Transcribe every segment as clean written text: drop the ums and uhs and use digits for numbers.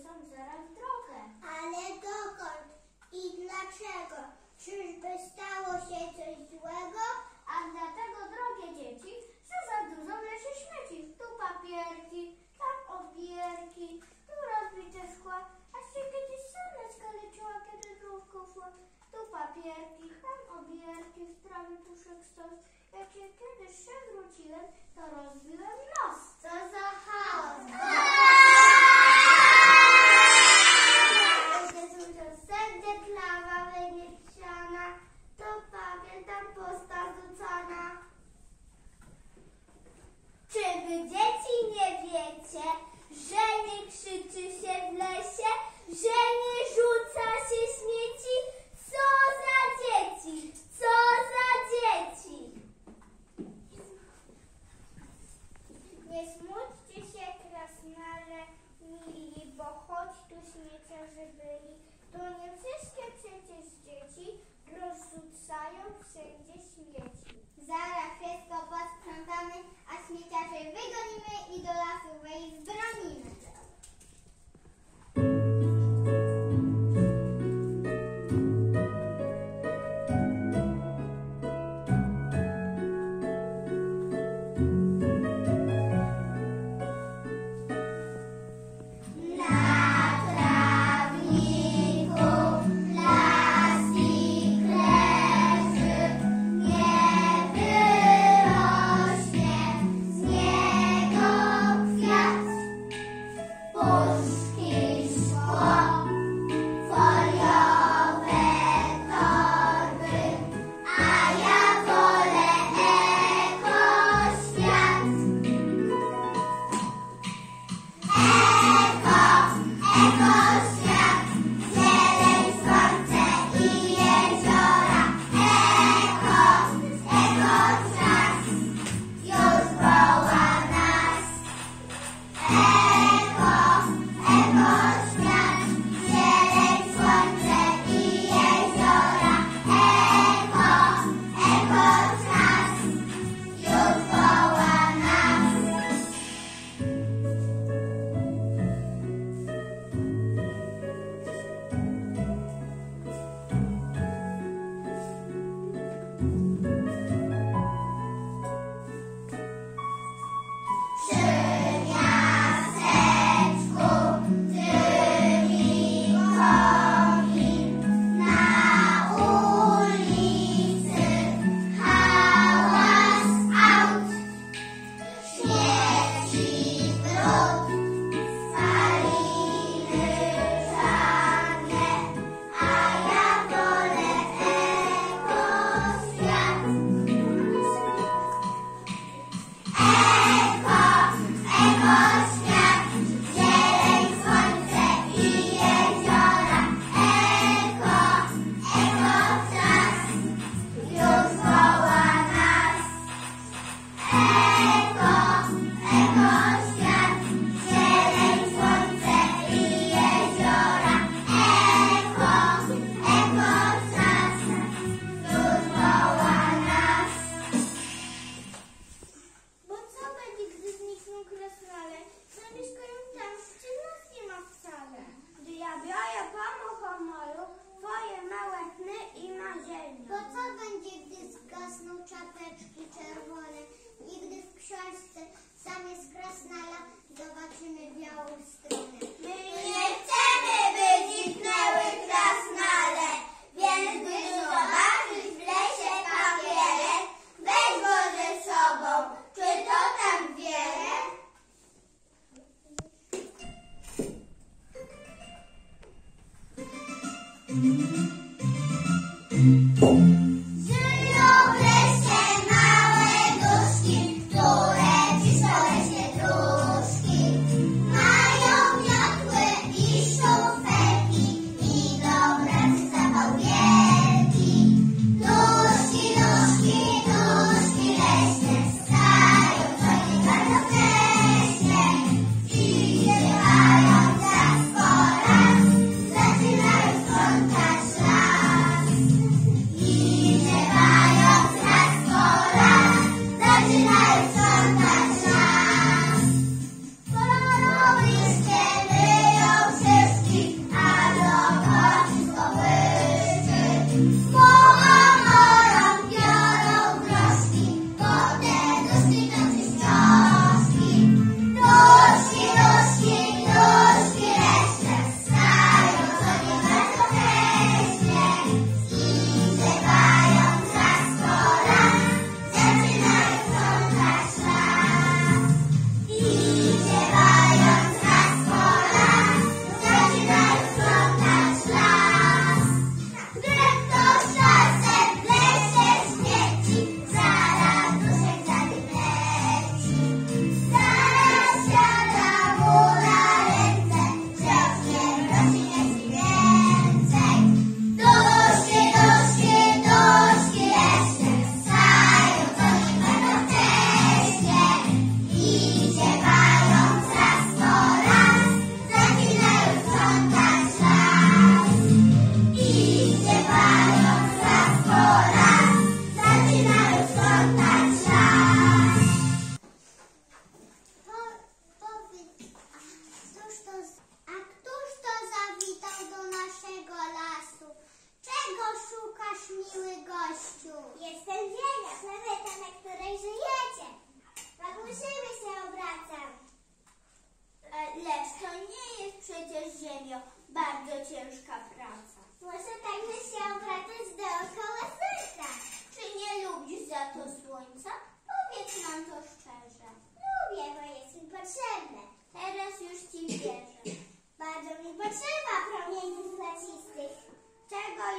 wyrzucą zaraz drogę. Ale dokąd i dlaczego? Czyżby stało się coś złego? A dlatego, drogie dzieci, że za dużo w lesie śmieci. Tu papierki, tam obierki, tu rozbite szkła. A się kiedyś sama skaleczyła, kiedy drówką szła. Tu papierki, tam obierki, w trawie puszek stos. Jak się kiedyś się wróciłem, to rozbiłem nos. Co za chaos! Sędzie trawa wyniesiona, to pamiętam posta rzucona. Czy wy dzieci nie wiecie, że nie krzyczy się w lesie, że nie rzuca się śmieci? Co za dzieci! Co za dzieci! Nie smućcie się, krasnale mili, bo choć tu śmieciarze byli, to nie wszystkie przecież dzieci rozrzucają wszędzie śmieci. Zaraz wszystko posprzątamy, a śmieciarzy wygonimy i do lasu wejść zbronimy. Nie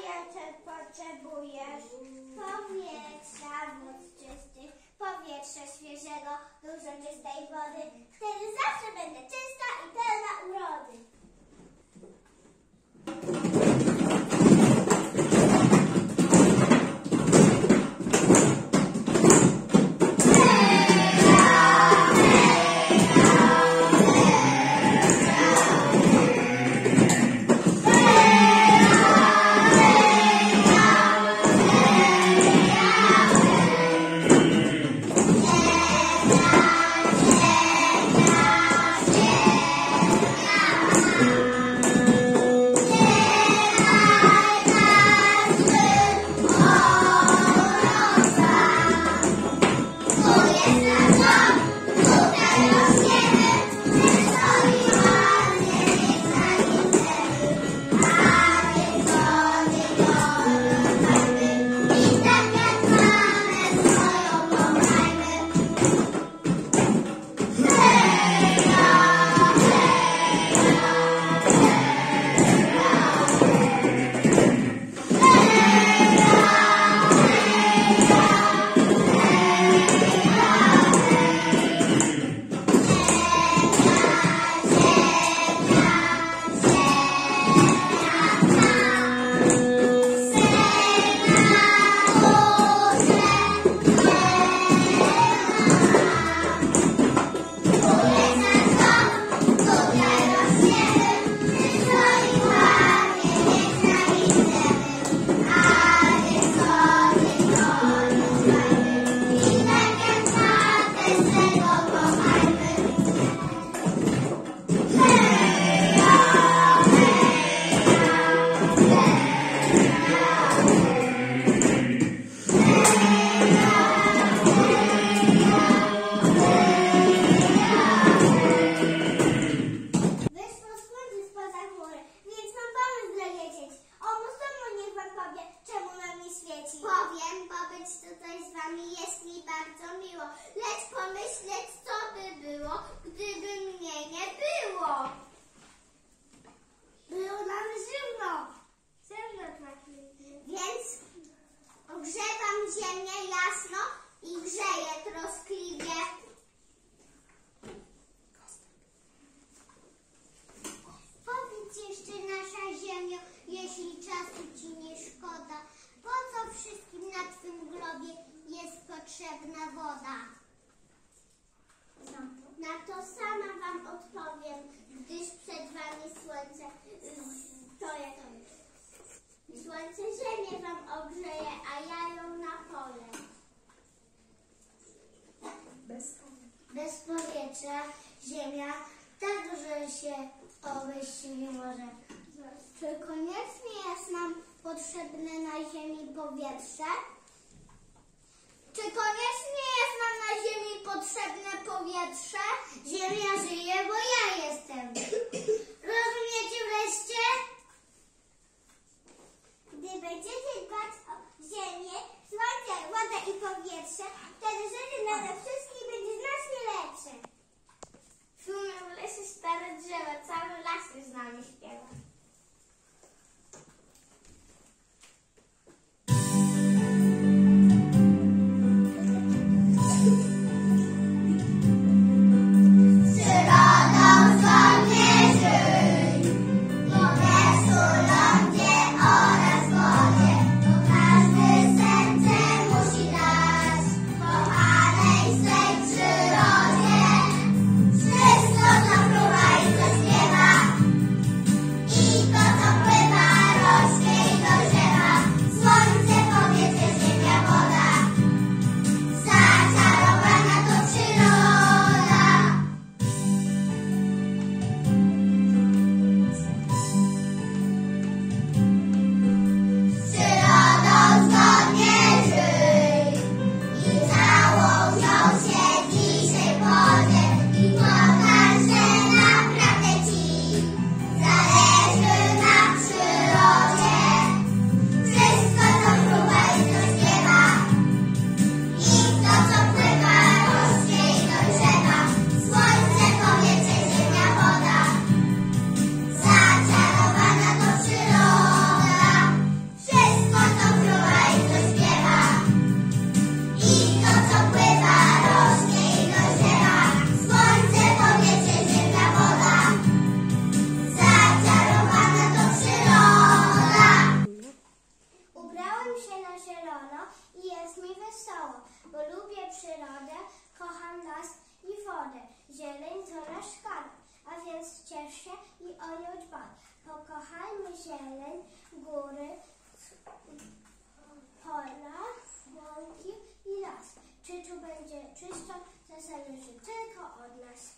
jeszcze potrzebujesz? Powietrza, wód czystych, powietrza świeżego, dużo czystej wody. Wtedy zawsze będę czysta i pełna urody. Powiem, bo być tutaj z wami jest mi bardzo miło. Lecz pomyśleć, co by było, gdyby mnie nie było. Było nam zimno. Więc ogrzewam ziemię jasno i grzeję troskliwie. Powiedz jeszcze, nasza ziemio, jeśli czasu ci nie szkoda, po co wszystkim na twym globie jest potrzebna woda? Na to sama wam odpowiem, gdyż przed wami słońce Słońce ziemię wam ogrzeje, a ja ją napolę. Bez powietrza ziemia tak dużo się obejść nie może. Czy koniecznie jest nam potrzebne na ziemi powietrze? Czy koniecznie jest nam na ziemi potrzebne powietrze? Ziemia żyje, bo ja jestem. Rozumiecie wreszcie? Gdy będziecie dbać o ziemię, słońce, wodę i powietrze, wtedy życie nade wszystkim będzie znacznie lepsze. Szumie w lesie stare drzewa, cały las już z nami śpiewa. They say zieleń, góry, pola, łąki i las. Czy tu będzie czysto, to zależy tylko od nas.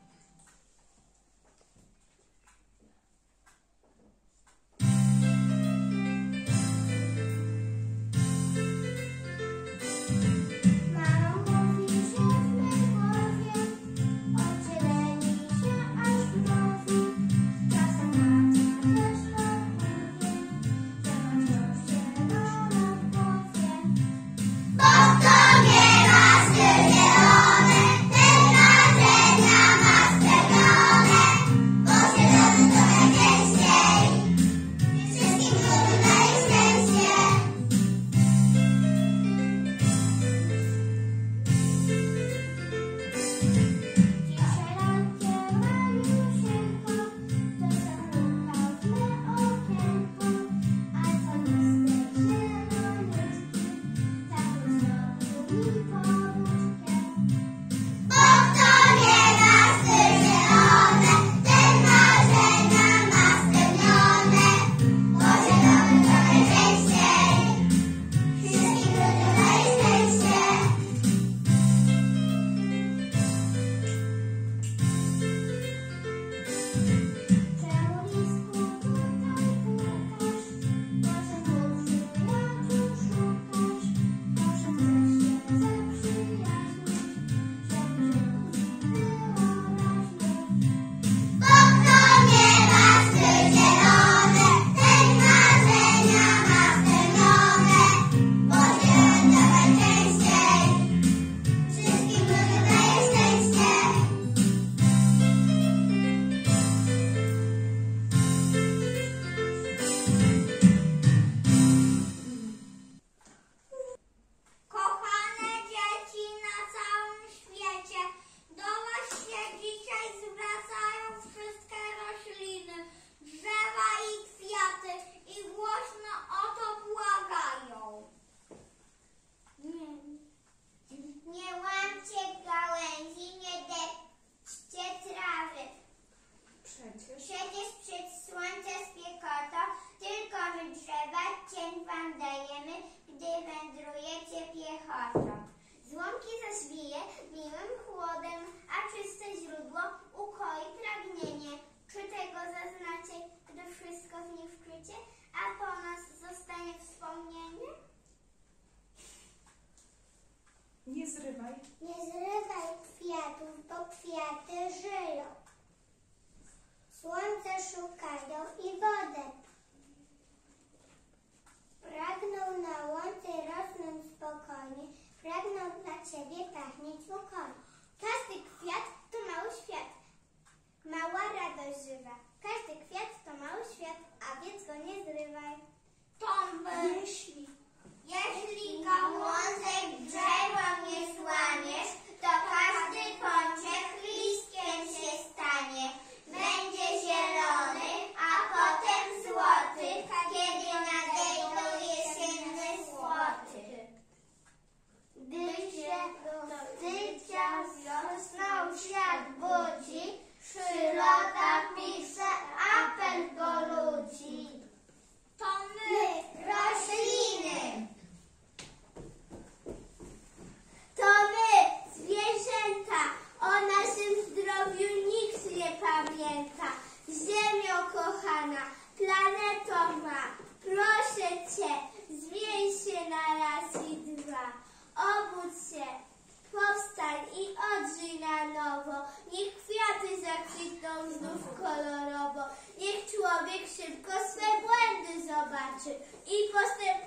Przecież przed słońce spiekotą, tylko wy drzewa cień wam dajemy, gdy wędrujecie piechotą. Złomki zaswije miłym chłodem, a czyste źródło ukoi pragnienie. Czy tego zaznacie, gdy wszystko w nie wkrycie, a po nas zostanie wspomnienie? Nie zrywaj. Nie zrywaj kwiatów, bo kwiaty żyją. Słońce szukają i wodę. Pragną na łące rosnąć spokojnie, pragną dla Ciebie pachnieć spokojnie. Każdy kwiat to mały świat, mała radość żywa. Każdy kwiat to mały świat, a więc go nie zrywaj. Jeśli gałązek drzewa nie złamiesz, to każdy pączek listkiem się stanie. Będzie zielony, a potem złoty, kiedy nadejdą jesienne słoty. Gdy się do życia wiosną świat budzi, przyroda pisze apel do ludzi. To my, rośliny. To my, zwierzęta, o naszym zdrowiu nikt nie pamięta. Ziemio kochana, planeto ma, proszę Cię, zmień się na raz i dwa. Obudź się, powstań i odżyj na nowo. Niech kwiaty zakwitną znów kolorowo. Niech człowiek szybko swe błędy zobaczy i postępuje